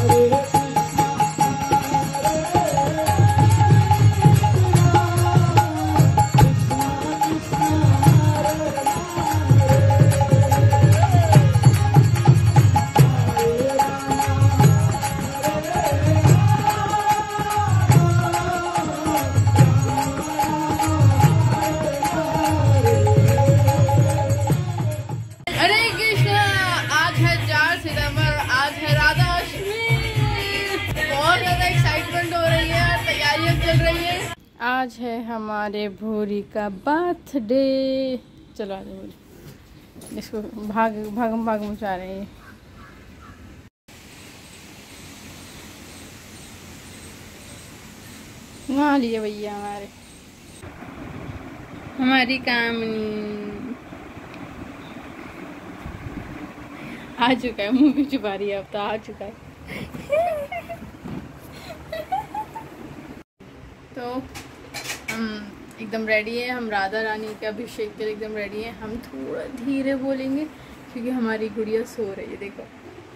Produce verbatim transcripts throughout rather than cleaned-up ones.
आज है हमारे भूरी का बर्थडे। चलो आज भूरी इसको भाग भाग भाग मचा रहे हैं। नहा लिए भैया हमारे हमारी कामनी आ चुका है। मुंह भी छुपा रही है अब तो आ चुका है। तो हम एकदम रेडी है। हम राधा रानी के अभिषेक के लिए एकदम रेडी है। हम थोड़ा धीरे बोलेंगे क्योंकि हमारी गुड़िया सो रही है। देखो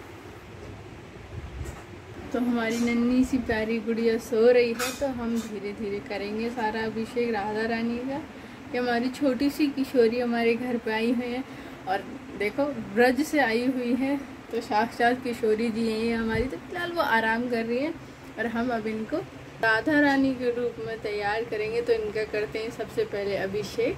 तो हमारी नन्ही सी प्यारी गुड़िया सो रही है तो हम धीरे धीरे करेंगे सारा अभिषेक राधा रानी का। कि हमारी छोटी सी किशोरी हमारे घर पे आई हुई है और देखो ब्रज से आई हुई है तो साक्षात किशोरी जी हैं ये हमारी। तो फिलहाल वो आराम कर रही है और हम अब इनको राधा रानी के रूप में तैयार करेंगे। तो इनका करते हैं सबसे पहले अभिषेक।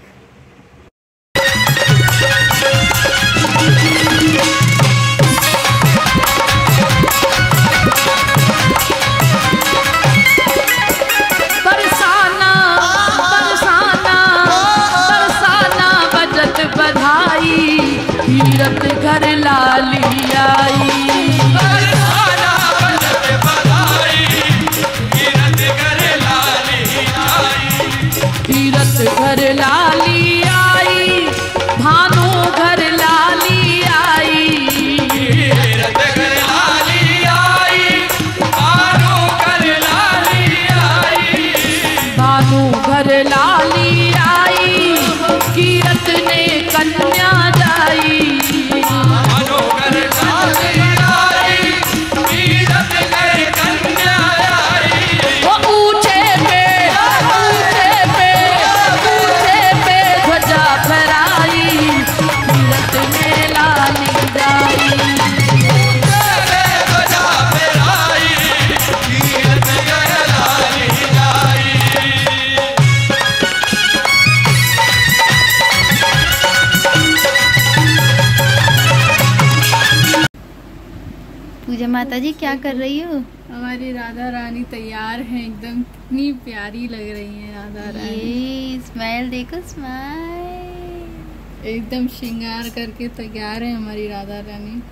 बरसाना बरसाना बरसाना बजत बधाई तीरथ घर लाली आई। घर लाली आई भानु घर लाली आई। घर लाली आई भानु घर लाली आई। भानु घर लाली आई कीरत ने कन्या जाई। भानु घर लाली आई कीरत ने कन्या आई। वो ऊंचे पे ऊंचे पे ध्वजा फहराई तीरथ में लाली जाई। ध्वजा फहराई तीरथ में लाली जाई। पूजा माता जी क्या कर रही हो? हमारी राधा रानी तैयार है एकदम। कितनी प्यारी लग रही है राधा रानी। ये स्माइल देखो स्माइल। एकदम श्रृंगार करके तैयार है हमारी राधा रानी।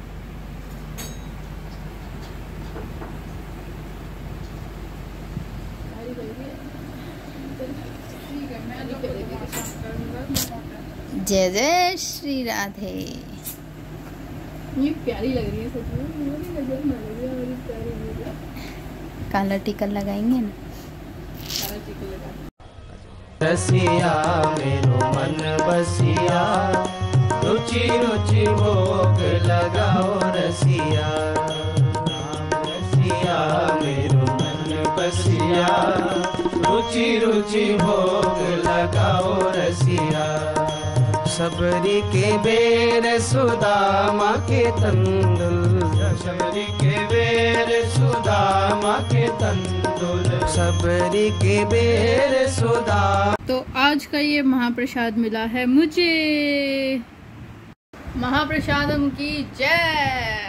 जय जय श्री राधे। ये प्यारी लग रही है सच में। मेरी नजर में लग रही है मेरी प्यारी गुड़िया। काला टीका लगाएंगे ना। काला टीका लगा। रसिया मेरो मन बसिया रुचि रुचि भोग लगाओ रसिया। रसिया मेरो मन बसिया रुचि रुचि भोग लगाओ रसिया। सबरी के बेर सुदामा के तंदुल। सबरी के बेर सुदामा के तंदुल। सबरी के बेर सुदा। तो आज का ये महाप्रसाद मिला है मुझे। महाप्रसादम की जय।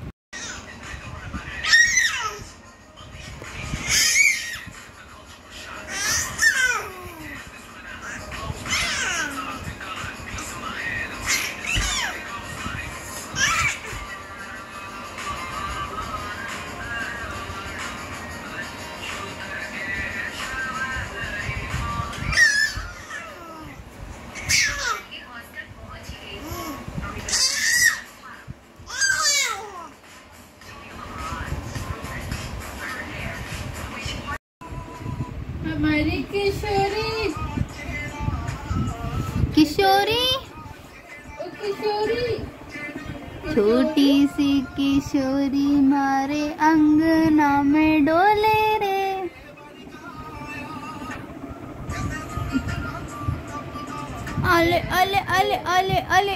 हमारी किशोरी किशोरी ओ किशोरी छोटी सी किशोरी मारे अंग अले अले अले अले अले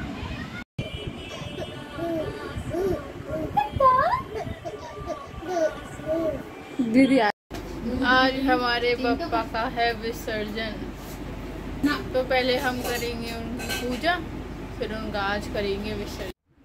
दीदी आज हमारे पापा का है विसर्जन। तो पहले हम करेंगे उनकी पूजा, फिर उनका आज करेंगे विसर्जन।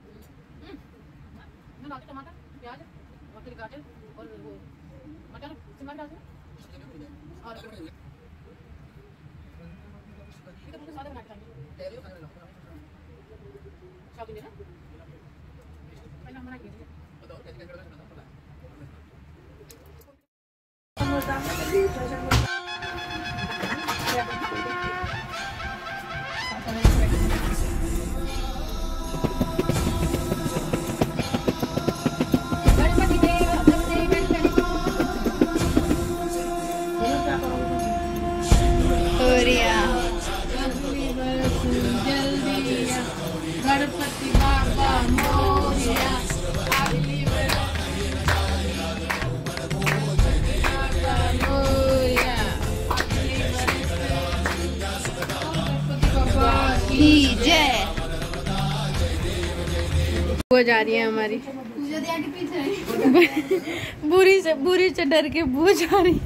गणपति बाबा मोरया, अगली की जय। वो जा रही है हमारी बुरी से बुरी से डर के वो जा रही।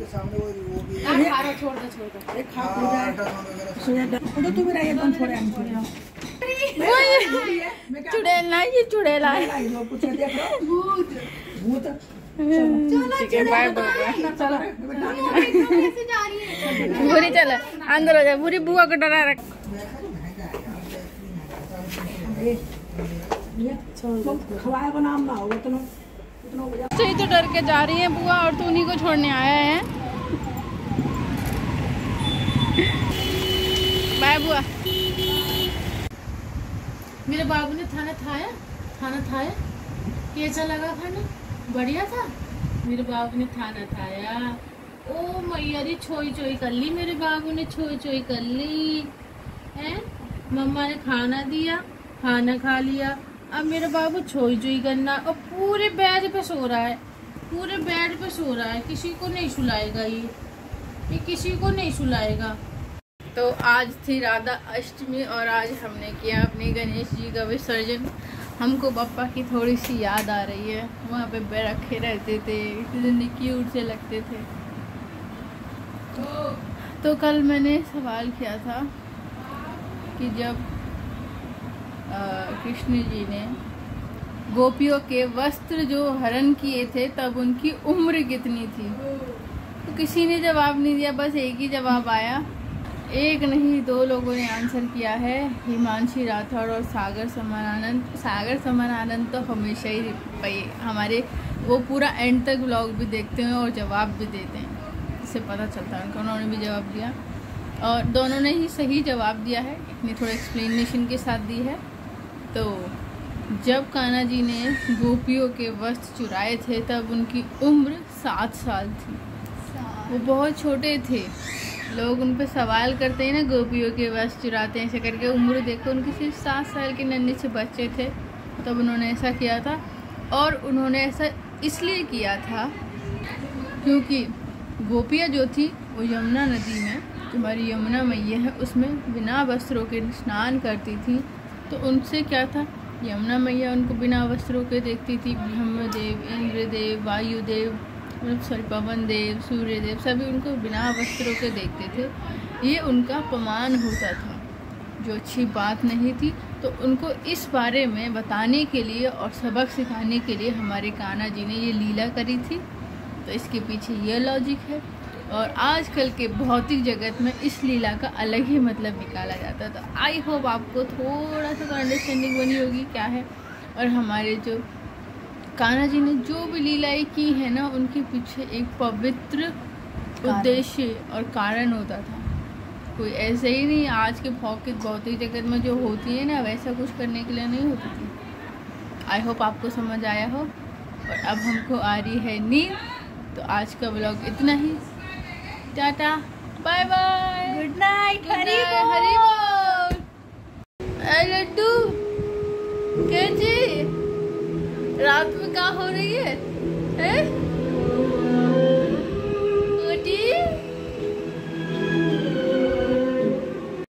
चुड़ैला ये चुड़ैला बुरी चला अंदर हो जाए। बुरी बुआ को डरा रख। सही तो डर के जा रही है बुआ, और तू उन्हीं को छोड़ने आया है। बाय बुआ। मेरे बाबू ने खाना खाया खाना खाया कैसा लगा खाना? बढ़िया था। मेरे बाबू ने खाना खाया। ओ मैया रे छोई छोई कर ली, मेरे बाबू ने छोई छोई कर ली है। मम्मा ने खाना दिया, खाना खा लिया, अब मेरे बाबू छोई छोई करना और पूरे बेड पे सो रहा है, पूरे बेड पे सो रहा है। किसी को नहीं सुलाएगा ये ये किसी को नहीं सुलाएगा। तो आज थी राधा अष्टमी और आज हमने किया अपने गणेश जी का विसर्जन। हमको पापा की थोड़ी सी याद आ रही है। वहाँ पे रखे रहते थे, इतने क्यूट से लगते थे। तो कल मैंने सवाल किया था कि जब कृष्ण जी ने गोपियों के वस्त्र जो हरण किए थे तब उनकी उम्र कितनी थी। तो किसी ने जवाब नहीं दिया, बस एक ही जवाब आया। एक नहीं दो लोगों ने आंसर किया है, हिमांशी राठौड़ और सागर समानानंद। सागर समानानंद तो हमेशा ही हमारे वो पूरा एंड तक व्लॉग भी देखते हैं और जवाब भी देते हैं, इससे पता चलता है उनका। उन्होंने भी जवाब दिया और दोनों ने ही सही जवाब दिया है, इतनी थोड़ा एक्सप्लेनेशन के साथ दी है। तो जब कान्हा जी ने गोपियों के वस्त्र चुराए थे तब उनकी उम्र सात साल थी। वो बहुत छोटे थे। लोग उन पर सवाल करते हैं ना, गोपियों के वस्त्र चुराते हैं ऐसे करके। उम्र देखो उनकी, सिर्फ सात साल के नन्हे से बच्चे थे तब उन्होंने ऐसा किया था। और उन्होंने ऐसा इसलिए किया था क्योंकि गोपियाँ जो थी वो यमुना नदी में, हमारी यमुना मैया है, उसमें बिना वस्त्रों के स्नान करती थी। तो उनसे क्या था, यमुना मैया उनको बिना वस्त्रों के देखती थी। ब्रह्मदेव, इंद्रदेव, वायुदेव, मतलब सॉरी पवन देव, सूर्य देव, सभी उनको बिना वस्त्रों के देखते थे। ये उनका अपमान होता था, जो अच्छी बात नहीं थी। तो उनको इस बारे में बताने के लिए और सबक सिखाने के लिए हमारे कान्हा जी ने ये लीला करी थी। तो इसके पीछे ये लॉजिक है। और आजकल के भौतिक जगत में इस लीला का अलग ही मतलब निकाला जाता है। तो आई होप आपको थोड़ा सा तो अंडरस्टैंडिंग बनी होगी क्या है। और हमारे जो कान्हा जी ने जो भी लीलाएं की है ना, उनके पीछे एक पवित्र उद्देश्य और कारण होता था। कोई ऐसे ही नहीं आज के भौतिक भौतिक जगत में जो होती है ना, वैसा कुछ करने के लिए नहीं होती थी। आई होप आपको समझ आया हो। और अब हमको आ रही है नींद, तो आज का व्लॉग इतना ही। Tata, bye bye, good night, Hari बोल, हरी बोल। ऐ लड्डू कैची रात में क्या हो रही है?